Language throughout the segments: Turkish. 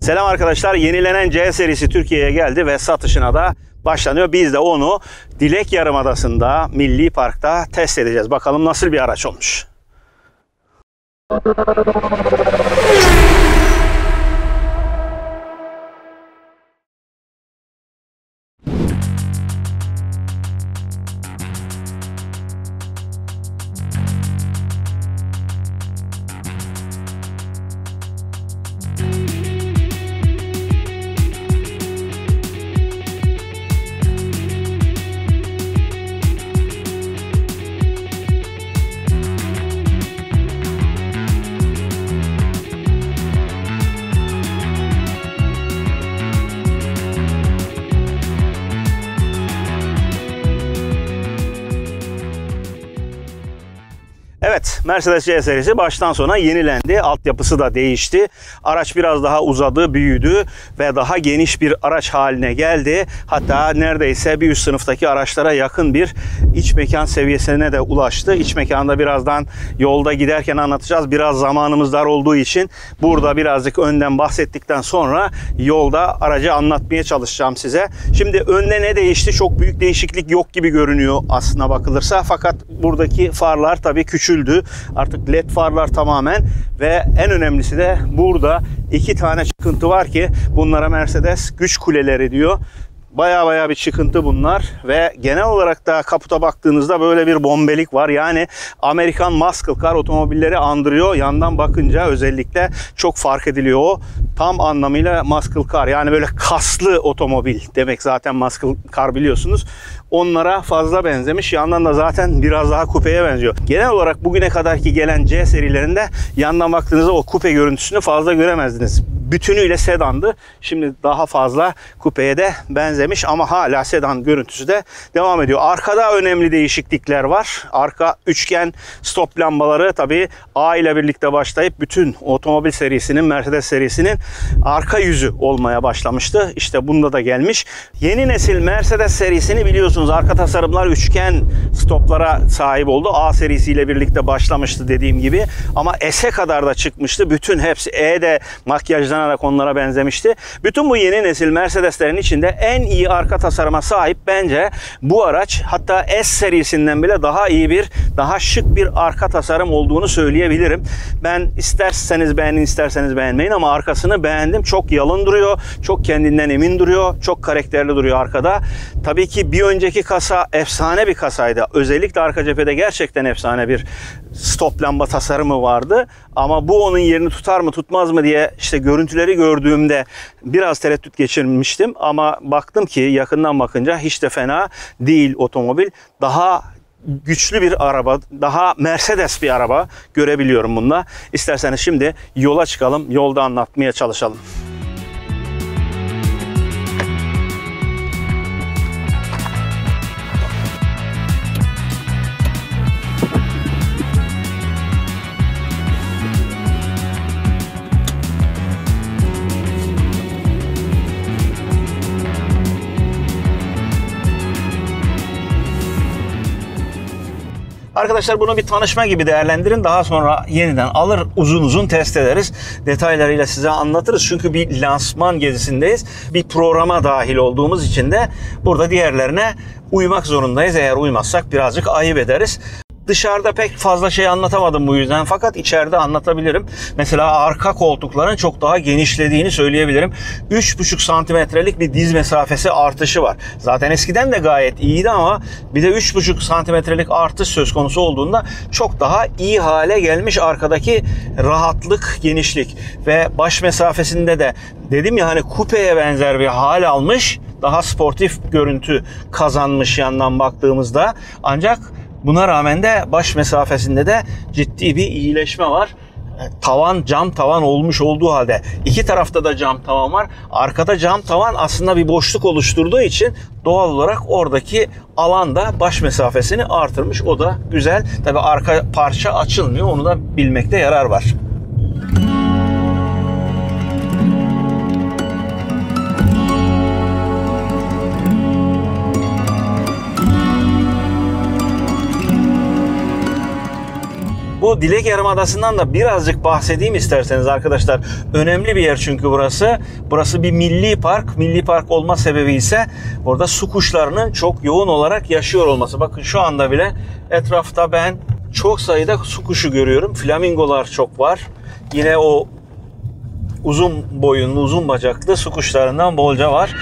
Selam arkadaşlar. Yenilenen C serisi Türkiye'ye geldi ve satışına da başlanıyor. Biz de onu Dilek Yarımadası'nda, Milli Park'ta test edeceğiz. Bakalım nasıl bir araç olmuş. Evet, Mercedes C serisi baştan sona yenilendi. Altyapısı da değişti. Araç biraz daha uzadı, büyüdü ve daha geniş bir araç haline geldi. Hatta neredeyse bir üst sınıftaki araçlara yakın bir iç mekan seviyesine de ulaştı. İç mekanda birazdan yolda giderken anlatacağız. Biraz zamanımız dar olduğu için burada birazcık önden bahsettikten sonra yolda aracı anlatmaya çalışacağım size. Şimdi önde ne değişti? Çok büyük değişiklik yok gibi görünüyor aslına bakılırsa. Fakat buradaki farlar tabii küçüldü. Artık led farlar tamamen ve en önemlisi de burada iki tane çıkıntı var ki bunlara Mercedes güç kuleleri diyor. Baya bir çıkıntı bunlar ve genel olarak da kaputa baktığınızda böyle bir bombelik var. Yani Amerikan muscle car otomobilleri andırıyor. Yandan bakınca özellikle çok fark ediliyor o. Tam anlamıyla muscle car, yani böyle kaslı otomobil demek zaten muscle car, biliyorsunuz. Onlara fazla benzemiş. Yandan da zaten biraz daha kupeye benziyor. Genel olarak bugüne kadarki gelen C serilerinde yandan baktığınızda o kupe görüntüsünü fazla göremezdiniz. Bütünüyle sedandı. Şimdi daha fazla kupeye de benzemiş ama hala sedan görüntüsü de devam ediyor. Arkada önemli değişiklikler var. Arka üçgen stop lambaları tabii A ile birlikte başlayıp bütün otomobil serisinin, Mercedes serisinin arka yüzü olmaya başlamıştı. İşte bunda da gelmiş. Yeni nesil Mercedes serisini biliyorsunuz, arka tasarımlar üçgen stoplara sahip oldu. A serisiyle birlikte başlamıştı dediğim gibi ama S'e kadar da çıkmıştı. Bütün hepsi E'de makyajlanarak onlara benzemişti. Bütün bu yeni nesil Mercedeslerin içinde en iyi arka tasarıma sahip bence bu araç. Hatta S serisinden bile daha iyi bir, daha şık bir arka tasarım olduğunu söyleyebilirim. Ben isterseniz beğenin, isterseniz beğenmeyin ama arkasını beğendim. Çok yalın duruyor, çok kendinden emin duruyor, çok karakterli duruyor arkada. Tabii ki bir önceki kasa efsane bir kasaydı. Özellikle arka cephede gerçekten efsane bir stop lamba tasarımı vardı. Ama bu onun yerini tutar mı tutmaz mı diye işte görüntüleri gördüğümde biraz tereddüt geçirmiştim. Ama baktım ki yakından bakınca hiç de fena değil otomobil. Daha güçlü bir araba, daha Mercedes bir araba görebiliyorum bunda. İsterseniz şimdi yola çıkalım, yolda anlatmaya çalışalım. Arkadaşlar bunu bir tanışma gibi değerlendirin. Daha sonra yeniden alır uzun test ederiz. Detaylarıyla size anlatırız. Çünkü bir lansman gezisindeyiz. Bir programa dahil olduğumuz için de burada diğerlerine uymak zorundayız. Eğer uymazsak birazcık ayıp ederiz. Dışarıda pek fazla şey anlatamadım bu yüzden, fakat içeride anlatabilirim. Mesela arka koltukların çok daha genişlediğini söyleyebilirim. 3,5 santimetrelik bir diz mesafesi artışı var. Zaten eskiden de gayet iyiydi ama bir de 3,5 santimetrelik artış söz konusu olduğunda çok daha iyi hale gelmiş arkadaki rahatlık, genişlik ve baş mesafesinde de dedim ya hani kupeye benzer bir hal almış. Daha sportif görüntü kazanmış yandan baktığımızda. Ancak buna rağmen de baş mesafesinde de ciddi bir iyileşme var. Tavan cam tavan olmuş olduğu halde iki tarafta da cam tavan var. Arkada cam tavan aslında bir boşluk oluşturduğu için doğal olarak oradaki alanda baş mesafesini artırmış. O da güzel. Tabii arka parça açılmıyor. Onu da bilmekte yarar var. Bu Bu Dilek Yarımadası'ndan da birazcık bahsedeyim isterseniz arkadaşlar. Önemli bir yer çünkü burası. Burası bir milli park. Milli park olma sebebi ise burada su kuşlarının çok yoğun olarak yaşıyor olması. Bakın şu anda bile etrafta ben çok sayıda su kuşu görüyorum. Flamingolar çok var. Yine o uzun boyunlu, uzun bacaklı su kuşlarından bolca var.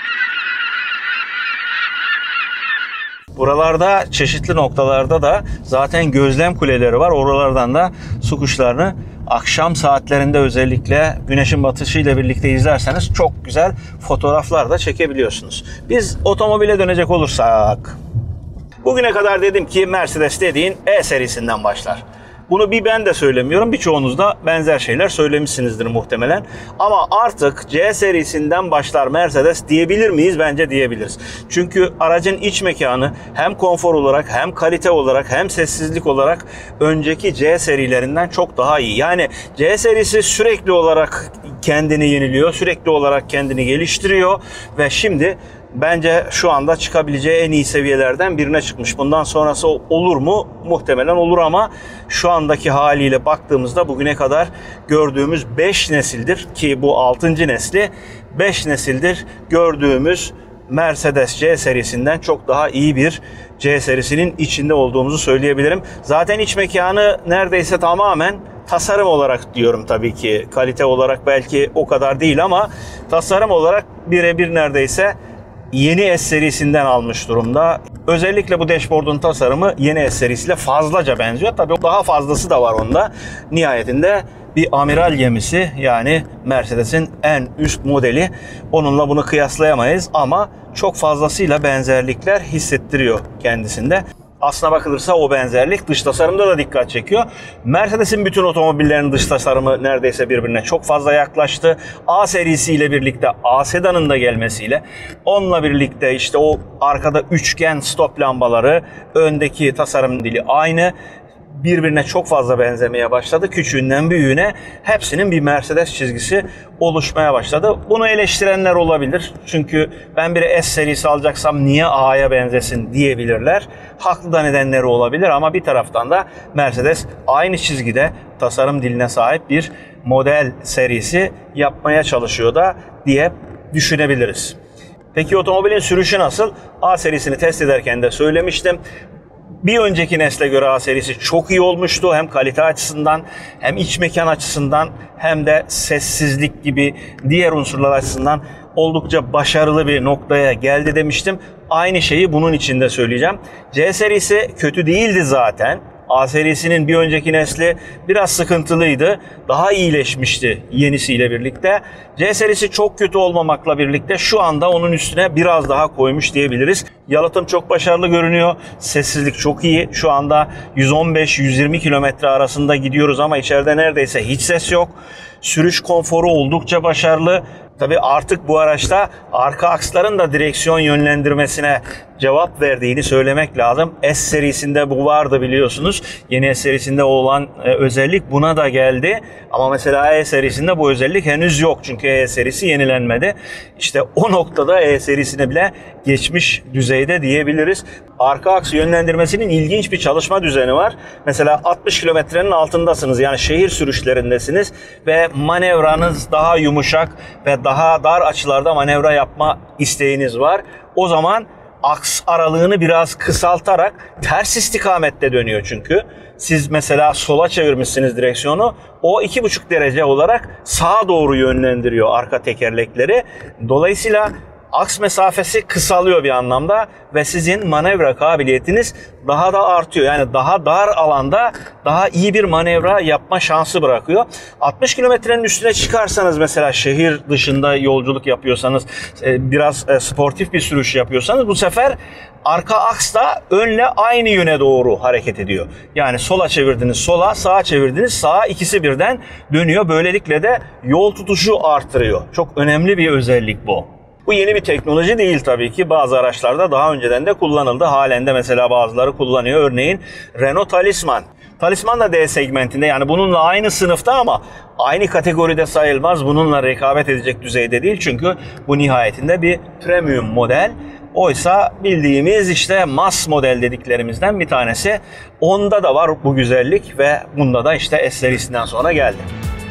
Buralarda çeşitli noktalarda da zaten gözlem kuleleri var. Oralardan da su kuşlarını akşam saatlerinde özellikle güneşin batışıyla birlikte izlerseniz çok güzel fotoğraflar da çekebiliyorsunuz. Biz otomobile dönecek olursak, bugüne kadar dedim ki Mercedes dediğin E serisinden başlar. Bunu bir ben de söylemiyorum. Birçoğunuz da benzer şeyler söylemişsinizdir muhtemelen. Ama artık C serisinden başlar Mercedes diyebilir miyiz? Bence diyebiliriz. Çünkü aracın iç mekanı hem konfor olarak hem kalite olarak hem sessizlik olarak önceki C serilerinden çok daha iyi. Yani C serisi sürekli olarak kendini yeniliyor. Sürekli olarak kendini geliştiriyor. Ve şimdi bence şu anda çıkabileceği en iyi seviyelerden birine çıkmış. Bundan sonrası olur mu? Muhtemelen olur ama şu andaki haliyle baktığımızda bugüne kadar gördüğümüz 5 nesildir ki bu 6. nesli 5 nesildir gördüğümüz Mercedes C serisinden çok daha iyi bir C serisinin içinde olduğumuzu söyleyebilirim. Zaten iç mekanı neredeyse tamamen tasarım olarak diyorum tabii ki. Kalite olarak belki o kadar değil ama tasarım olarak birebir neredeyse yeni S serisinden almış durumda. Özellikle bu dashboard'un tasarımı yeni S serisiyle fazlaca benziyor. Tabii daha fazlası da var onda. Nihayetinde bir amiral gemisi, yani Mercedes'in en üst modeli. Onunla bunu kıyaslayamayız ama çok fazlasıyla benzerlikler hissettiriyor kendisinde. Aslına bakılırsa o benzerlik dış tasarımda da dikkat çekiyor. Mercedes'in bütün otomobillerinin dış tasarımı neredeyse birbirine çok fazla yaklaştı. A serisiyle birlikte A sedanın da gelmesiyle, onunla birlikte işte o arkada üçgen stop lambaları, öndeki tasarım dili aynı. Birbirine çok fazla benzemeye başladı. Küçüğünden büyüğüne hepsinin bir Mercedes çizgisi oluşmaya başladı. Bunu eleştirenler olabilir. Çünkü ben bir S serisi alacaksam niye A'ya benzesin diyebilirler. Haklı da nedenleri olabilir ama bir taraftan da Mercedes aynı çizgide tasarım diline sahip bir model serisi yapmaya çalışıyor da diye düşünebiliriz. Peki otomobilin sürüşü nasıl? A serisini test ederken de söylemiştim. Bir önceki nesle göre A serisi çok iyi olmuştu. Hem kalite açısından hem iç mekan açısından hem de sessizlik gibi diğer unsurlar açısından oldukça başarılı bir noktaya geldi demiştim. Aynı şeyi bunun için de söyleyeceğim. C serisi kötü değildi zaten. A serisinin bir önceki nesli biraz sıkıntılıydı. Daha iyileşmişti yenisiyle birlikte. C serisi çok kötü olmamakla birlikte şu anda onun üstüne biraz daha koymuş diyebiliriz. Yalıtım çok başarılı görünüyor. Sessizlik çok iyi. Şu anda 115-120 kilometre arasında gidiyoruz ama içeride neredeyse hiç ses yok. Sürüş konforu oldukça başarılı. Tabii artık bu araçta arka aksların da direksiyon yönlendirmesine cevap verdiğini söylemek lazım. S serisinde bu vardı biliyorsunuz. Yeni S serisinde olan özellik buna da geldi. Ama mesela E serisinde bu özellik henüz yok. Çünkü E serisi yenilenmedi. İşte o noktada E serisine bile geçmiş düzeyde diyebiliriz. Arka aks yönlendirmesinin ilginç bir çalışma düzeni var. Mesela 60 kilometrenin altındasınız. Yani şehir sürüşlerindesiniz ve manevranız daha yumuşak ve daha dar açılarda manevra yapma isteğiniz var. O zaman aks aralığını biraz kısaltarak ters istikamette dönüyor çünkü. Siz mesela sola çevirmişsiniz direksiyonu. O 2,5 derece olarak sağa doğru yönlendiriyor arka tekerlekleri. Dolayısıyla aks mesafesi kısalıyor bir anlamda ve sizin manevra kabiliyetiniz daha da artıyor. Yani daha dar alanda daha iyi bir manevra yapma şansı bırakıyor. 60 kilometrenin üstüne çıkarsanız, mesela şehir dışında yolculuk yapıyorsanız, biraz sportif bir sürüş yapıyorsanız, bu sefer arka aks da önle aynı yöne doğru hareket ediyor. Yani sola çevirdiniz sola, sağa çevirdiniz sağa, ikisi birden dönüyor. Böylelikle de yol tutuşu artırıyor. Çok önemli bir özellik bu. Bu yeni bir teknoloji değil tabii ki. Bazı araçlarda daha önceden de kullanıldı. Halen de mesela bazıları kullanıyor. Örneğin Renault Talisman. Talisman da D segmentinde, yani bununla aynı sınıfta ama aynı kategoride sayılmaz. Bununla rekabet edecek düzeyde değil. Çünkü bu nihayetinde bir premium model. Oysa bildiğimiz işte mass model dediklerimizden bir tanesi. Onda da var bu güzellik ve bunda da işte S serisinden sonra geldi.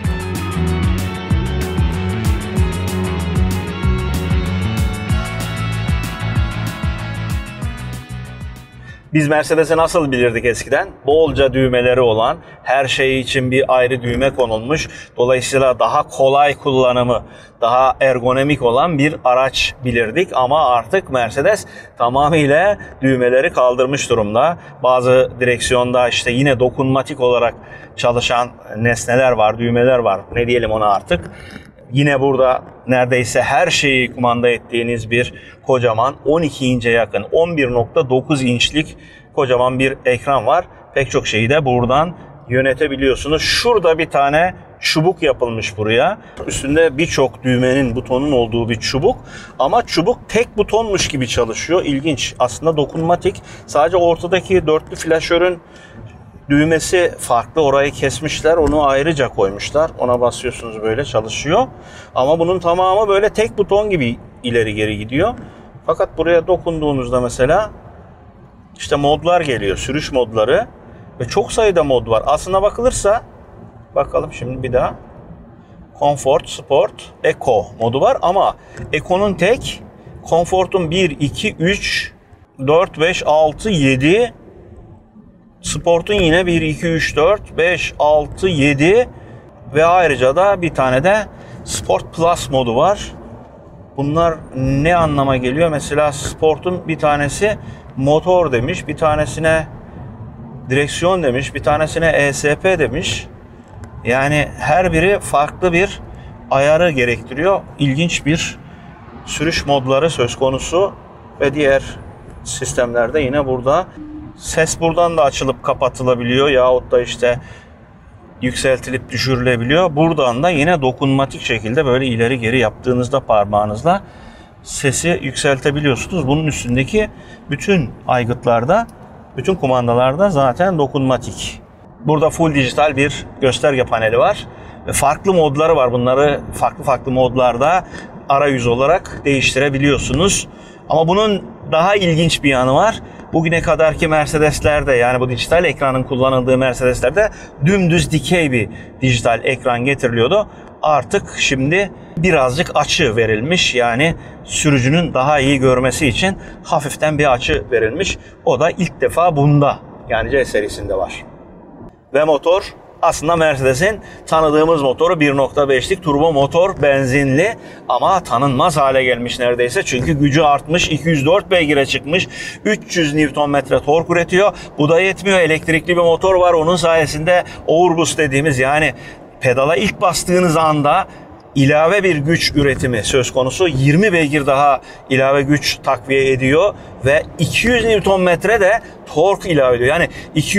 Biz Mercedes'i nasıl bilirdik eskiden? Bolca düğmeleri olan, her şey için bir ayrı düğme konulmuş, dolayısıyla daha kolay kullanımı, daha ergonomik olan bir araç bilirdik. Ama artık Mercedes tamamıyla düğmeleri kaldırmış durumda. Bazı direksiyonda işte yine dokunmatik olarak çalışan nesneler var, düğmeler var. Ne diyelim ona artık? Yine burada neredeyse her şeyi kumanda ettiğiniz bir kocaman 12 inçe yakın 11.9 inçlik kocaman bir ekran var. Pek çok şeyi de buradan yönetebiliyorsunuz. Şurada bir tane çubuk yapılmış buraya. Üstünde birçok düğmenin, butonun olduğu bir çubuk. Ama çubuk tek butonmuş gibi çalışıyor. İlginç. Aslında dokunmatik. Sadece ortadaki dörtlü flaşörün düğmesi farklı. Orayı kesmişler. Onu ayrıca koymuşlar. Ona basıyorsunuz, böyle çalışıyor. Ama bunun tamamı böyle tek buton gibi ileri geri gidiyor. Fakat buraya dokunduğunuzda mesela işte modlar geliyor. Sürüş modları. Ve çok sayıda mod var. Aslına bakılırsa, bakalım şimdi bir daha. Comfort, Sport, Eco modu var. Ama Eco'nun tek, Comfort'un 1, 2, 3, 4, 5, 6, 7... Sport'un yine 1, 2, 3, 4, 5, 6, 7 ve ayrıca da bir tane de Sport Plus modu var. Bunlar ne anlama geliyor? Mesela Sport'un bir tanesi motor demiş, bir tanesine direksiyon demiş, bir tanesine ESP demiş. Yani her biri farklı bir ayarı gerektiriyor. İlginç bir sürüş modları söz konusu ve diğer sistemlerde yine burada. Ses buradan da açılıp kapatılabiliyor yahut da işte yükseltilip düşürülebiliyor. Buradan da yine dokunmatik şekilde böyle ileri geri yaptığınızda parmağınızla sesi yükseltebiliyorsunuz. Bunun üstündeki bütün aygıtlarda, bütün kumandalarda zaten dokunmatik. Burada full dijital bir gösterge paneli var. Ve farklı modları var. Bunları farklı modlarda arayüz olarak değiştirebiliyorsunuz. Ama bunun daha ilginç bir yanı var. Bugüne kadarki Mercedes'lerde, yani bu dijital ekranın kullanıldığı Mercedes'lerde dümdüz dikey bir dijital ekran getiriliyordu. Artık şimdi birazcık açı verilmiş. Yani sürücünün daha iyi görmesi için hafiften bir açı verilmiş. O da ilk defa bunda, yani C serisinde var. Ve motor aslında Mercedes'in tanıdığımız motoru, 1.5'lik turbo motor, benzinli, ama tanınmaz hale gelmiş neredeyse. Çünkü gücü artmış, 204 beygire çıkmış, 300 Nm tork üretiyor. Bu da yetmiyor, elektrikli bir motor var. Onun sayesinde overboost dediğimiz, yani pedala ilk bastığınız anda ilave bir güç üretimi söz konusu. 20 beygir daha ilave güç takviye ediyor ve 200 Nm de tork ilave ediyor. Yani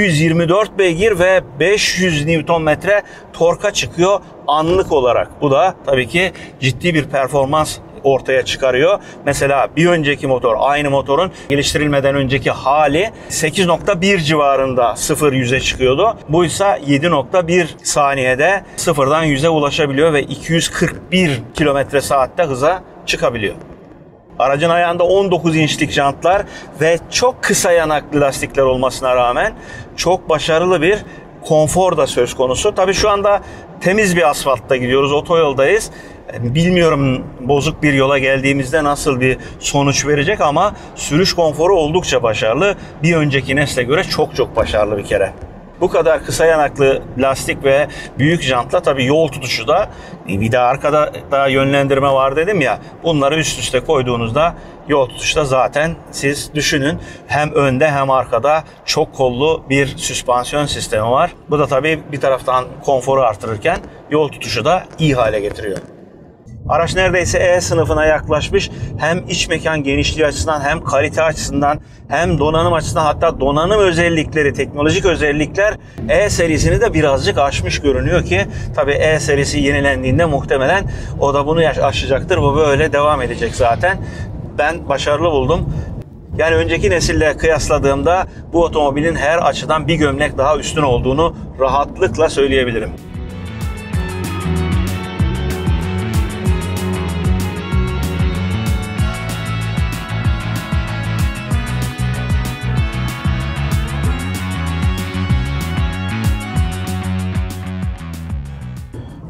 224 beygir ve 500 Nm torka çıkıyor anlık olarak. Bu da tabii ki ciddi bir performans ortaya çıkarıyor. Mesela bir önceki motor, aynı motorun geliştirilmeden önceki hali 8.1 civarında 0-100'e çıkıyordu. Bu ise 7.1 saniyede 0'dan 100'e ulaşabiliyor ve 241 km/saat'te hıza çıkabiliyor. Aracın ayağında 19 inçlik jantlar ve çok kısa yanaklı lastikler olmasına rağmen çok başarılı bir konfor da söz konusu. Tabii şu anda temiz bir asfaltta gidiyoruz, otoyoldayız. Bilmiyorum bozuk bir yola geldiğimizde nasıl bir sonuç verecek ama sürüş konforu oldukça başarılı. Bir önceki nesle göre çok başarılı bir kere. Bu kadar kısa yanaklı lastik ve büyük jantla tabii yol tutuşu da, bir de arkada da yönlendirme var dedim ya, bunları üst üste koyduğunuzda yol tutuşta zaten siz düşünün, hem önde hem arkada çok kollu bir süspansiyon sistemi var. Bu da tabii bir taraftan konforu artırırken yol tutuşu da iyi hale getiriyor. Araç neredeyse E sınıfına yaklaşmış. Hem iç mekan genişliği açısından, hem kalite açısından, hem donanım açısından, hatta donanım özellikleri, teknolojik özellikler E serisini de birazcık aşmış görünüyor ki tabii E serisi yenilendiğinde muhtemelen o da bunu aşacaktır. Bu böyle devam edecek zaten. Ben başarılı buldum. Yani önceki nesille kıyasladığımda bu otomobilin her açıdan bir gömlek daha üstün olduğunu rahatlıkla söyleyebilirim.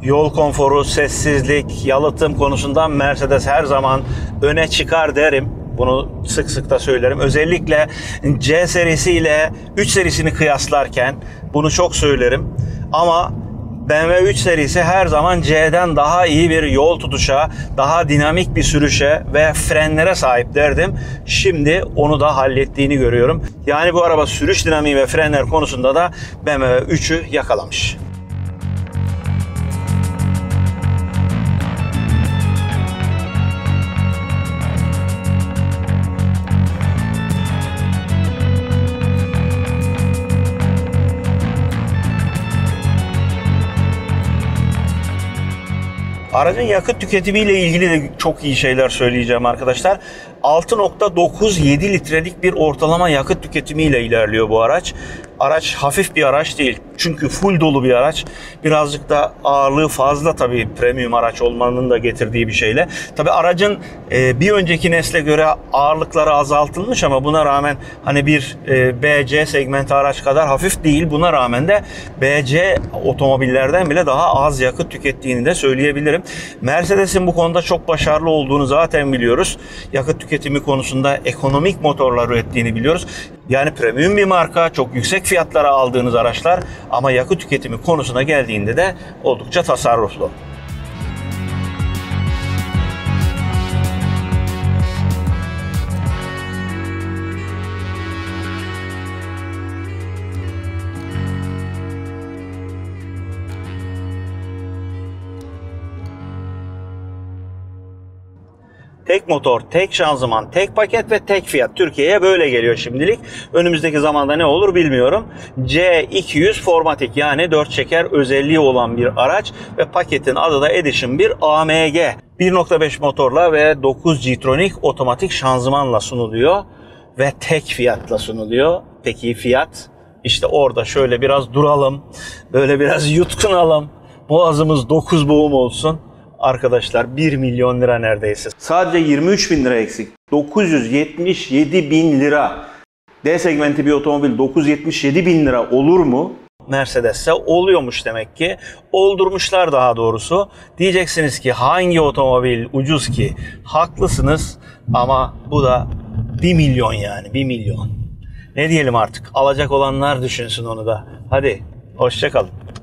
Yol konforu, sessizlik, yalıtım konusundan Mercedes her zaman öne çıkar derim. Bunu sık sık da söylerim. Özellikle C serisi ile 3 serisini kıyaslarken bunu çok söylerim. Ama BMW 3 serisi her zaman C'den daha iyi bir yol tutuşa, daha dinamik bir sürüşe ve frenlere sahip derdim. Şimdi onu da hallettiğini görüyorum. Yani bu araba sürüş dinamiği ve frenler konusunda da BMW 3'ü yakalamış. Aracın yakıt tüketimiyle ilgili de çok iyi şeyler söyleyeceğim arkadaşlar. 6.97 litrelik bir ortalama yakıt tüketimiyle ilerliyor bu araç. Araç hafif bir araç değil. Çünkü full dolu bir araç. Birazcık da ağırlığı fazla tabii premium araç olmanın da getirdiği bir şeyle. Tabii aracın bir önceki nesle göre ağırlıkları azaltılmış ama buna rağmen hani bir BC segmenti araç kadar hafif değil. Buna rağmen de BC otomobillerden bile daha az yakıt tükettiğini de söyleyebilirim. Mercedes'in bu konuda çok başarılı olduğunu zaten biliyoruz. Yakıt tüketimi konusunda ekonomik motorlar ürettiğini biliyoruz. Yani premium bir marka, çok yüksek fiyatlara aldığınız araçlar ama yakıt tüketimi konusuna geldiğinde de oldukça tasarruflu. Tek motor, tek şanzıman, tek paket ve tek fiyat. Türkiye'ye böyle geliyor şimdilik. Önümüzdeki zamanda ne olur bilmiyorum. C200 Formatic yani 4 çeker özelliği olan bir araç ve paketin adı da Edition 1 AMG. 1.5 motorla ve 9 G-Tronic otomatik şanzımanla sunuluyor ve tek fiyatla sunuluyor. Peki fiyat? İşte orada şöyle biraz duralım, böyle biraz yutkunalım, boğazımız 9 boğum olsun. Arkadaşlar 1 milyon lira neredeyse. Sadece 23 bin lira eksik. 977 bin lira. D segmenti bir otomobil 977 bin lira olur mu? Mercedes'e oluyormuş demek ki. Oldurmuşlar daha doğrusu. Diyeceksiniz ki hangi otomobil ucuz ki? Haklısınız ama bu da 1 milyon yani 1 milyon. Ne diyelim artık? Alacak olanlar düşünsün onu da. Hadi hoşça kalın.